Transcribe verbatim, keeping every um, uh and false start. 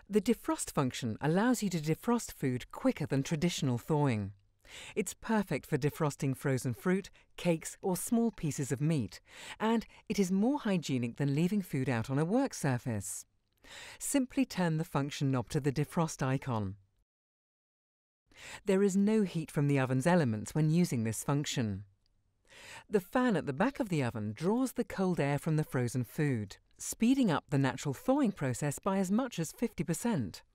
The defrost function allows you to defrost food quicker than traditional thawing. It's perfect for defrosting frozen fruit, cakes or small pieces of meat, and it is more hygienic than leaving food out on a work surface. Simply turn the function knob to the defrost icon. There is no heat from the oven's elements when using this function. The fan at the back of the oven draws the cold air from the frozen food, speeding up the natural thawing process by as much as fifty percent.